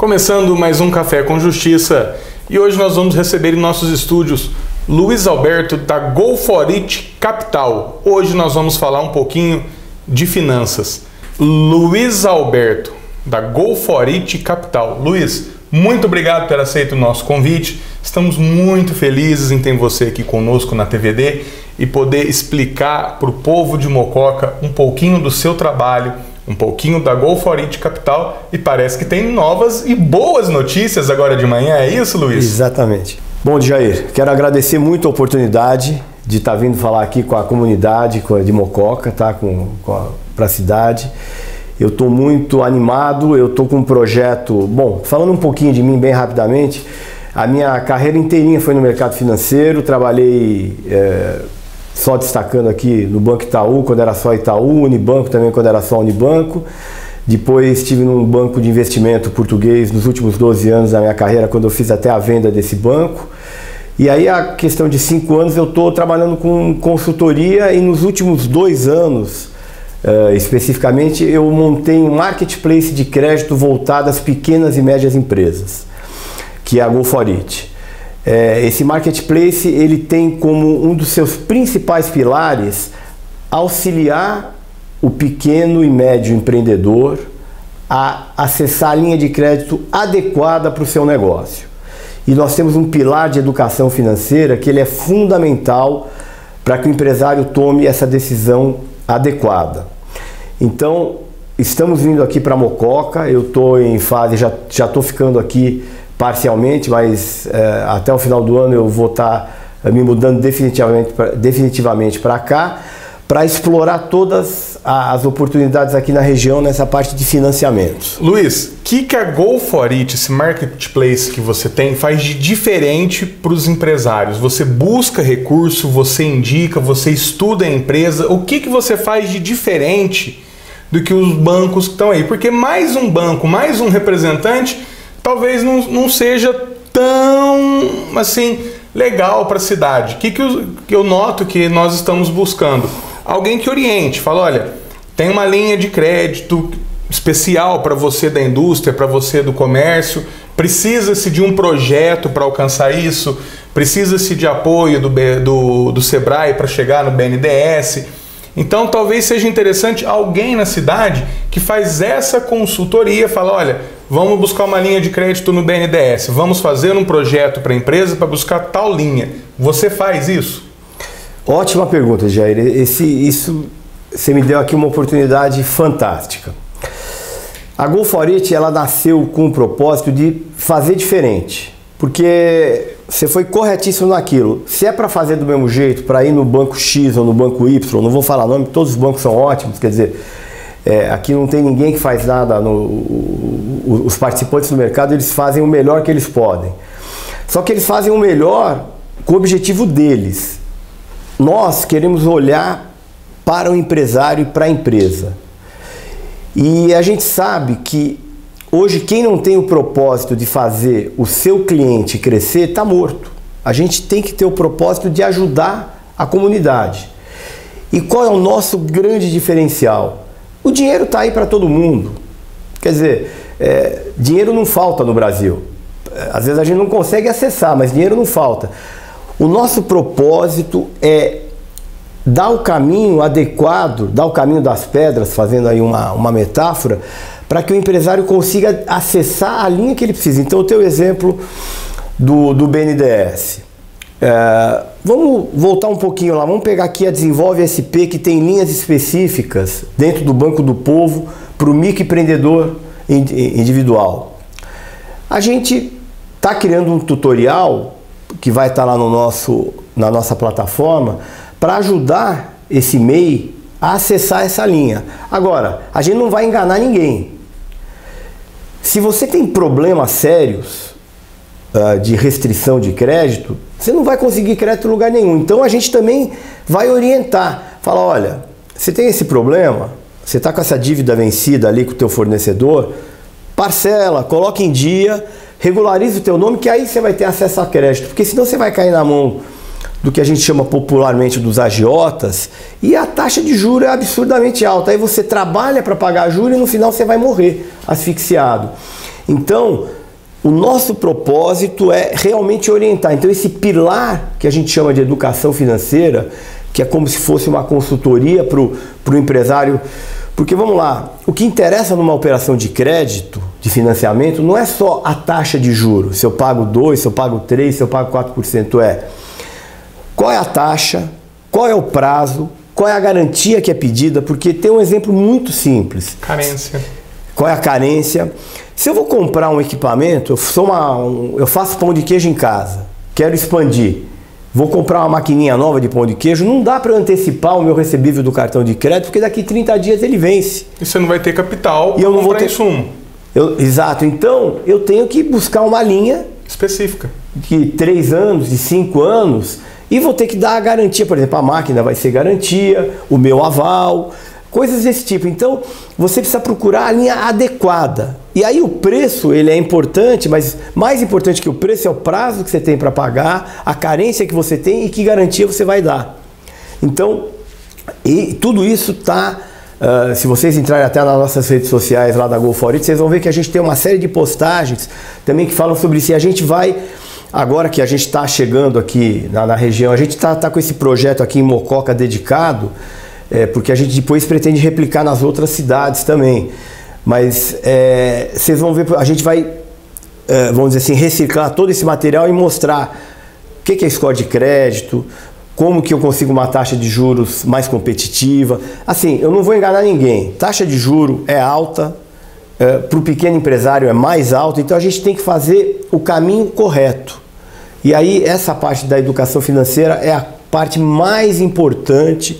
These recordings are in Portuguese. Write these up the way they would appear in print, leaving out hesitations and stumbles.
Começando mais um Café com Justiça, e hoje nós vamos receber em nossos estúdios Luiz Alberto da Go For It Capital. Hoje nós vamos falar um pouquinho de finanças. Luiz Alberto da Go For It Capital. Luiz, muito obrigado por ter aceito o nosso convite. Estamos muito felizes em ter você aqui conosco na TVD e poder explicar para o povo de Mococa um pouquinho do seu trabalho, um pouquinho da Go For It Capital, e parece que tem novas e boas notícias agora de manhã, é isso, Luiz? Exatamente. Bom, Jair, quero agradecer muito a oportunidade de estar vindo falar aqui com a comunidade de Mococa, tá? Para a cidade. Eu estou muito animado, eu estou com um projeto... Bom, falando um pouquinho de mim bem rapidamente, a minha carreira inteirinha foi no mercado financeiro, trabalhei... só destacando aqui no Banco Itaú, quando era só Itaú, Unibanco também, quando era só Unibanco. Depois estive num banco de investimento português nos últimos 12 anos da minha carreira, quando eu fiz até a venda desse banco. E aí, a questão de 5 anos, eu estou trabalhando com consultoria, e nos últimos 2 anos, especificamente, eu montei um marketplace de crédito voltado às pequenas e médias empresas, que é a Go For It. Esse marketplace, ele tem como um dos seus principais pilares auxiliar o pequeno e médio empreendedor a acessar a linha de crédito adequada para o seu negócio. E nós temos um pilar de educação financeira que ele é fundamental para que o empresário tome essa decisão adequada. Então, estamos vindo aqui para Mococa, eu estou em fase, já estou ficando aqui parcialmente, mas até o final do ano eu vou estar me mudando definitivamente para cá, para explorar todas as oportunidades aqui na região nessa parte de financiamentos. Luiz, o que a Go For It, esse marketplace que você tem, faz de diferente para os empresários? Você busca recurso, você indica, você estuda a empresa, o que você faz de diferente do que os bancos que estão aí? Porque mais um banco, mais um representante, talvez não seja tão assim legal para a cidade. O que eu noto que nós estamos buscando? Alguém que oriente, fala, olha, tem uma linha de crédito especial para você da indústria, para você do comércio, precisa-se de um projeto para alcançar isso, precisa-se de apoio do Sebrae para chegar no BNDES. Então talvez seja interessante alguém na cidade que faz essa consultoria, fala, olha, vamos buscar uma linha de crédito no BNDES, vamos fazer um projeto para a empresa para buscar tal linha. Você faz isso? Ótima pergunta, Jair. Você me deu aqui uma oportunidade fantástica. A Go For It, ela nasceu com o propósito de fazer diferente, porque você foi corretíssimo naquilo. Se é para fazer do mesmo jeito, para ir no banco X ou no banco Y, não vou falar nome, todos os bancos são ótimos, quer dizer, aqui não tem ninguém que faz nada, os participantes do mercado, eles fazem o melhor que eles podem. Só que eles fazem o melhor com o objetivo deles. Nós queremos olhar para o empresário e para a empresa. E a gente sabe que hoje quem não tem o propósito de fazer o seu cliente crescer está morto. A gente tem que ter o propósito de ajudar a comunidade. E qual é o nosso grande diferencial? O dinheiro está aí para todo mundo. Quer dizer, dinheiro não falta no Brasil. Às vezes a gente não consegue acessar, mas dinheiro não falta. O nosso propósito é dar o caminho adequado, dar o caminho das pedras, fazendo aí uma metáfora, para que o empresário consiga acessar a linha que ele precisa. Então, eu tenho o exemplo do BNDES. Vamos voltar um pouquinho lá, vamos pegar aqui a Desenvolve SP, que tem linhas específicas dentro do Banco do Povo para o microempreendedor individual. A gente está criando um tutorial que vai estar lá na nossa plataforma para ajudar esse MEI a acessar essa linha. Agora, a gente não vai enganar ninguém. Se você tem problemas sérios de restrição de crédito, você não vai conseguir crédito em lugar nenhum. Então a gente também vai orientar. Fala, olha, você tem esse problema, você está com essa dívida vencida ali com o teu fornecedor, parcela, coloca em dia, regulariza o teu nome, que aí você vai ter acesso a crédito, porque senão você vai cair na mão do que a gente chama popularmente dos agiotas, e a taxa de juros é absurdamente alta. Aí você trabalha para pagar juros e no final você vai morrer asfixiado. Então, o nosso propósito é realmente orientar. Então, esse pilar que a gente chama de educação financeira, que é como se fosse uma consultoria para o empresário. Porque, vamos lá, o que interessa numa operação de crédito, de financiamento, não é só a taxa de juros. Se eu pago 2%, se eu pago 3%, se eu pago 4%. Qual é a taxa, qual é o prazo, qual é a garantia que é pedida, porque tem um exemplo muito simples. Carência. Qual é a carência? Se eu vou comprar um equipamento, eu faço pão de queijo em casa, quero expandir, vou comprar uma maquininha nova de pão de queijo, não dá para eu antecipar o meu recebível do cartão de crédito, porque daqui 30 dias ele vence. E você não vai ter capital para comprar insumo. Exato, então eu tenho que buscar uma linha específica de 3 anos, de 5 anos, e vou ter que dar a garantia, por exemplo, a máquina vai ser garantia, o meu aval, coisas desse tipo. Então, você precisa procurar a linha adequada. E aí o preço, ele é importante, mas mais importante que o preço é o prazo que você tem para pagar, a carência que você tem e que garantia você vai dar. Então, e tudo isso está... se vocês entrarem até nas nossas redes sociais lá da Go4It, vocês vão ver que a gente tem uma série de postagens também que falam sobre isso. E a gente vai... Agora que a gente está chegando aqui na região, a gente está com esse projeto aqui em Mococa dedicado, porque a gente depois pretende replicar nas outras cidades também. Mas vocês vão ver, a gente vai, vamos dizer assim, reciclar todo esse material e mostrar o que é score de crédito, como que eu consigo uma taxa de juros mais competitiva. Assim, eu não vou enganar ninguém, taxa de juro é alta, para o pequeno empresário é mais alta, então a gente tem que fazer o caminho correto. E aí essa parte da educação financeira é a parte mais importante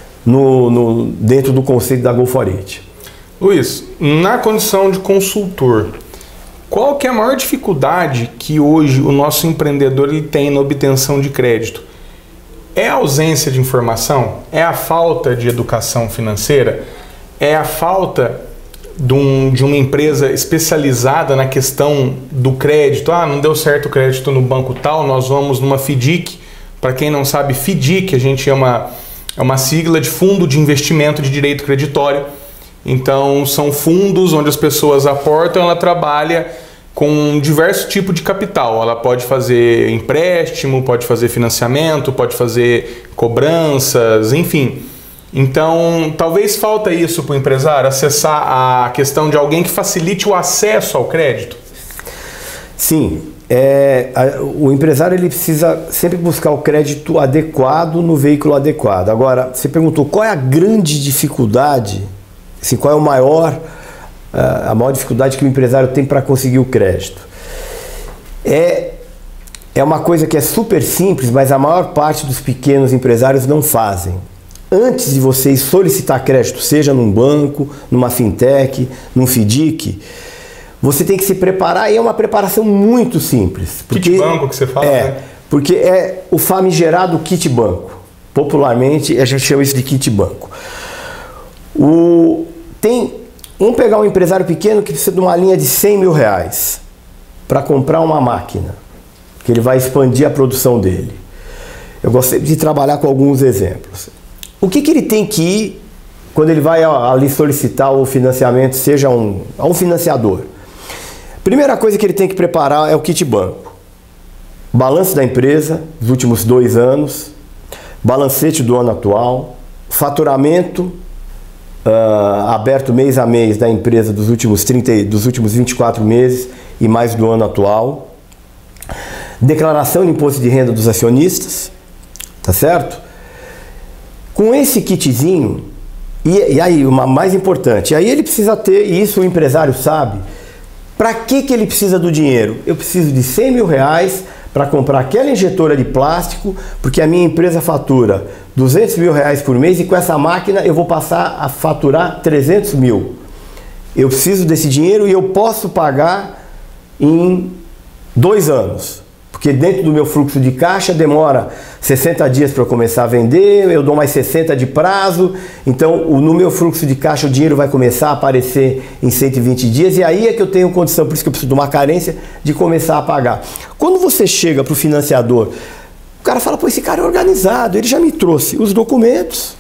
dentro do conceito da Go4It. Luiz, na condição de consultor, qual que é a maior dificuldade que hoje o nosso empreendedor ele tem na obtenção de crédito? É a ausência de informação? É a falta de educação financeira? É a falta de uma empresa especializada na questão do crédito? Ah, não deu certo o crédito no banco tal, nós vamos numa FDIC. Para quem não sabe, FDIC, a gente é uma sigla de Fundo de Investimento de Direito Creditório. Então, são fundos onde as pessoas aportam, ela trabalha com diversos tipos de capital. Ela pode fazer empréstimo, pode fazer financiamento, pode fazer cobranças, enfim. Então, talvez falta isso para o empresário, acessar a questão de alguém que facilite o acesso ao crédito? Sim. O empresário ele precisa sempre buscar o crédito adequado no veículo adequado. Agora, você perguntou qual é a grande dificuldade, assim, qual é a maior dificuldade que o empresário tem para conseguir o crédito. É uma coisa que é super simples, mas a maior parte dos pequenos empresários não fazem. Antes de vocês solicitar crédito, seja num banco, numa fintech, num FDIC, você tem que se preparar, e é uma preparação muito simples. Kit banco que você fala, né? Porque é o famigerado kit banco. Popularmente, a gente chama isso de kit banco. Vamos pegar um empresário pequeno que precisa de uma linha de 100 mil reais para comprar uma máquina, que ele vai expandir a produção dele. Eu gostaria de trabalhar com alguns exemplos. O que ele tem que ir quando ele vai ali solicitar o financiamento, seja a um financiador? Primeira coisa que ele tem que preparar é o kit banco. Balanço da empresa dos últimos 2 anos, balancete do ano atual, faturamento aberto mês a mês da empresa dos últimos 24 meses e mais do ano atual, declaração de imposto de renda dos acionistas, tá certo? Com esse kitzinho, e aí, o mais importante, aí ele precisa ter, e isso o empresário sabe, para que ele precisa do dinheiro? Eu preciso de 100 mil reais para comprar aquela injetora de plástico, porque a minha empresa fatura 200 mil reais por mês e com essa máquina eu vou passar a faturar 300 mil. Eu preciso desse dinheiro e eu posso pagar em 2 anos. Porque dentro do meu fluxo de caixa demora 60 dias para eu começar a vender, eu dou mais 60 de prazo, então no meu fluxo de caixa o dinheiro vai começar a aparecer em 120 dias e aí é que eu tenho condição, por isso que eu preciso de uma carência, de começar a pagar. Quando você chega para o financiador, o cara fala, pô, esse cara é organizado, ele já me trouxe os documentos,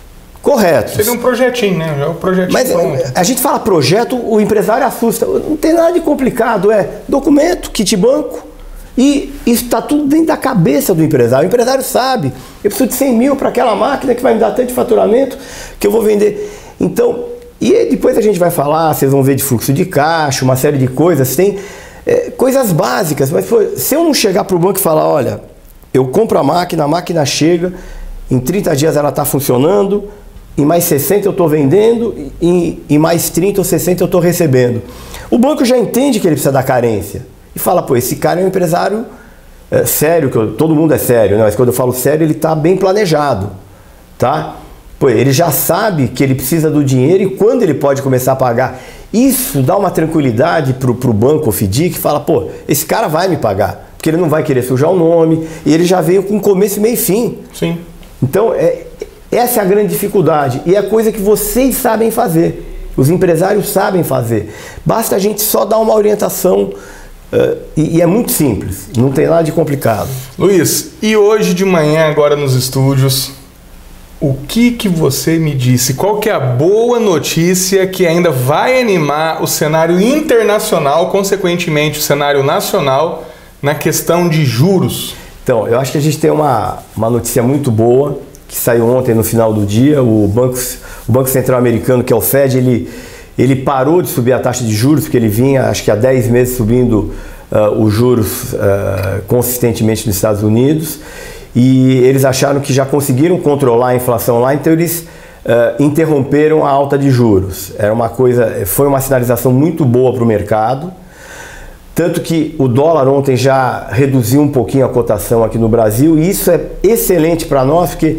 corretos. Seria um projetinho, né? Já é o projetinho. Mas a gente fala projeto, o empresário assusta. Não tem nada de complicado, é documento, kit banco, e isso está tudo dentro da cabeça do empresário. O empresário sabe, eu preciso de 100 mil para aquela máquina que vai me dar tanto de faturamento que eu vou vender. Então, e depois a gente vai falar, vocês vão ver de fluxo de caixa, uma série de coisas, tem coisas básicas, mas pô, se eu não chegar para o banco e falar, olha, eu compro a máquina chega, em 30 dias ela está funcionando, em mais 60 eu estou vendendo, em mais 30 ou 60 eu estou recebendo. O banco já entende que ele precisa da carência. E fala, pô, esse cara é um empresário sério, todo mundo é sério, né? Mas quando eu falo sério, ele está bem planejado, tá? Pô, ele já sabe que ele precisa do dinheiro e quando ele pode começar a pagar. Isso dá uma tranquilidade pro banco, o FDIC, que fala, pô, esse cara vai me pagar, porque ele não vai querer sujar o nome, e ele já veio com começo, meio e fim. Sim. Então, essa é a grande dificuldade, e é a coisa que vocês sabem fazer, os empresários sabem fazer. Basta a gente só dar uma orientação. E é muito simples, não tem nada de complicado. Luiz, e hoje de manhã, agora nos estúdios, o que você me disse? Qual que é a boa notícia que ainda vai animar o cenário internacional, consequentemente o cenário nacional, na questão de juros? Então, eu acho que a gente tem uma notícia muito boa, que saiu ontem no final do dia. O Banco Central Americano, que é o Fed, ele parou de subir a taxa de juros, porque ele vinha, acho que há 10 meses, subindo os juros consistentemente nos Estados Unidos, e eles acharam que já conseguiram controlar a inflação lá, então eles interromperam a alta de juros. Foi uma sinalização muito boa para o mercado, tanto que o dólar ontem já reduziu um pouquinho a cotação aqui no Brasil, e isso é excelente para nós, porque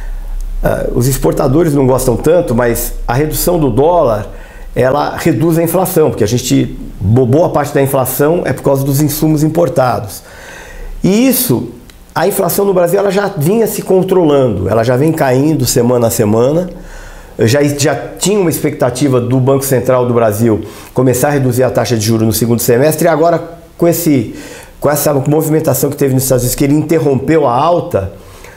os exportadores não gostam tanto, mas a redução do dólar ela reduz a inflação, porque boa parte da inflação é por causa dos insumos importados. E isso, a inflação no Brasil ela já vinha se controlando, ela já vem caindo semana a semana. Já tinha uma expectativa do Banco Central do Brasil começar a reduzir a taxa de juros no segundo semestre, e agora com essa movimentação que teve nos Estados Unidos, que ele interrompeu a alta,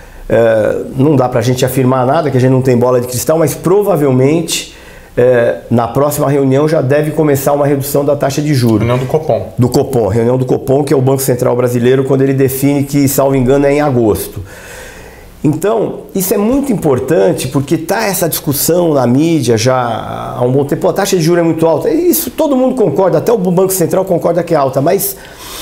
não dá para a gente afirmar nada, que a gente não tem bola de cristal, mas provavelmente na próxima reunião já deve começar uma redução da taxa de juros. Reunião do Copom. Do Copom, reunião do Copom, que é o Banco Central brasileiro, quando ele define que, salvo engano, é em agosto. Então, isso é muito importante, porque está essa discussão na mídia já há um bom tempo. A taxa de juros é muito alta. Isso todo mundo concorda, até o Banco Central concorda que é alta, mas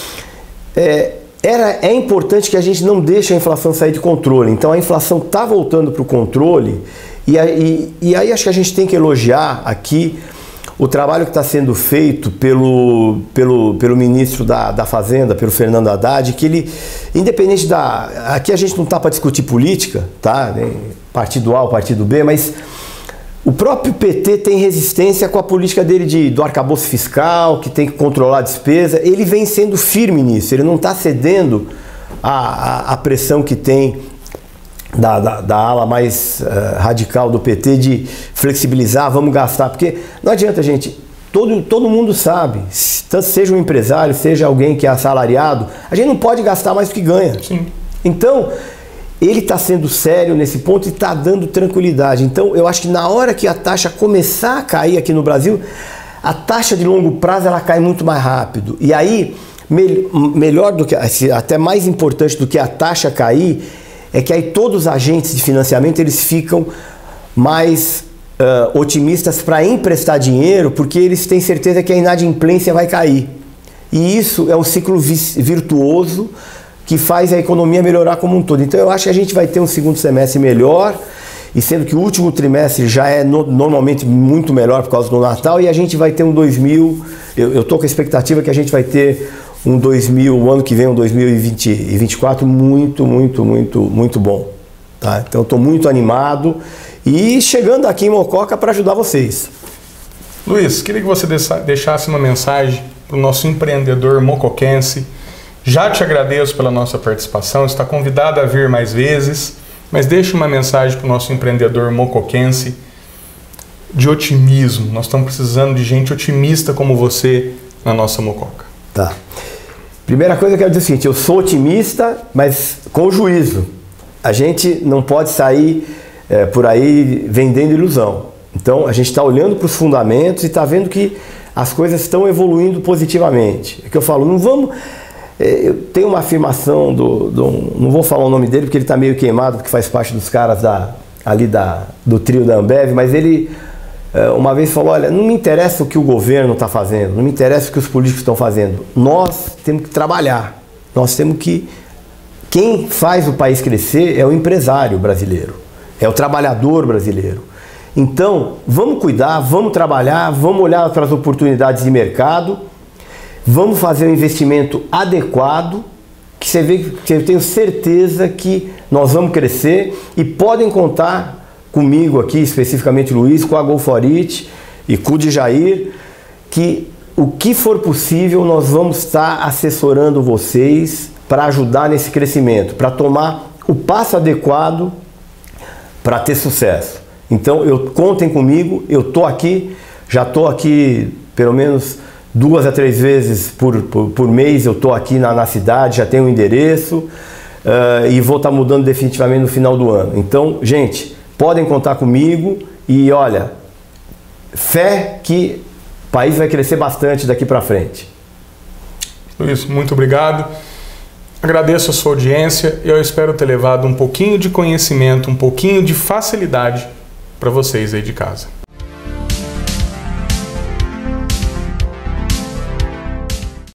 é importante que a gente não deixe a inflação sair de controle. Então, a inflação está voltando para o controle, e aí acho que a gente tem que elogiar aqui o trabalho que está sendo feito pelo ministro da Fazenda, pelo Fernando Haddad, que ele, independente aqui a gente não está para discutir política, tá? Partido A ou partido B, mas o próprio PT tem resistência com a política dele do arcabouço fiscal, que tem que controlar a despesa. Ele vem sendo firme nisso, ele não está cedendo à pressão que tem da ala mais radical do PT de flexibilizar, vamos gastar, porque não adianta, gente, todo mundo sabe, tanto seja um empresário, seja alguém que é assalariado, a gente não pode gastar mais do que ganha. Sim. Então, ele está sendo sério nesse ponto e está dando tranquilidade. Então, eu acho que na hora que a taxa começar a cair aqui no Brasil, a taxa de longo prazo ela cai muito mais rápido. E aí, melhor do que, até mais importante do que a taxa cair, é que aí todos os agentes de financiamento eles ficam mais otimistas para emprestar dinheiro, porque eles têm certeza que a inadimplência vai cair. E isso é um ciclo virtuoso que faz a economia melhorar como um todo. Então eu acho que a gente vai ter um segundo semestre melhor, e sendo que o último trimestre já é normalmente muito melhor por causa do Natal, e a gente vai ter um eu estou com a expectativa que a gente vai ter o ano que vem, um 2024 muito, muito, muito, muito bom. Tá? Então estou muito animado e chegando aqui em Mococa para ajudar vocês. Luiz, queria que você deixasse uma mensagem para o nosso empreendedor mocoquense. Já te agradeço pela nossa participação, está convidado a vir mais vezes, mas deixe uma mensagem para o nosso empreendedor mocoquense de otimismo. Nós estamos precisando de gente otimista como você na nossa Mococa. Tá. Primeira coisa que eu quero dizer é o seguinte, eu sou otimista, mas com juízo. A gente não pode sair por aí vendendo ilusão. Então a gente está olhando para os fundamentos e está vendo que as coisas estão evoluindo positivamente. É que eu falo, não vamos... Eu tenho uma afirmação não vou falar o nome dele porque ele está meio queimado, porque faz parte dos caras do trio da Ambev, mas ele uma vez falou, olha, não me interessa o que o governo está fazendo, não me interessa o que os políticos estão fazendo, nós temos que trabalhar, nós temos que... Quem faz o país crescer é o empresário brasileiro, é o trabalhador brasileiro. Então, vamos cuidar, vamos trabalhar, vamos olhar para as oportunidades de mercado, vamos fazer um investimento adequado, que você vê que eu tenho certeza que nós vamos crescer e podem contar comigo aqui, especificamente Luiz, com a Go For It e com o Djair, que o que for possível nós vamos estar assessorando vocês para ajudar nesse crescimento, para tomar o passo adequado para ter sucesso. Então, contem comigo, eu estou aqui, já estou aqui pelo menos 2 a 3 vezes por mês, eu estou aqui na cidade, já tenho um endereço e vou estar mudando definitivamente no final do ano. Então, gente, podem contar comigo e olha, fé que o país vai crescer bastante daqui para frente. Luiz, muito obrigado. Agradeço a sua audiência e eu espero ter levado um pouquinho de conhecimento, um pouquinho de facilidade para vocês aí de casa.